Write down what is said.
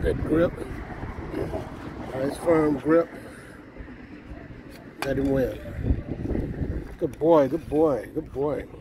Good grip. Nice firm grip. Let him win. Good boy, good boy, good boy.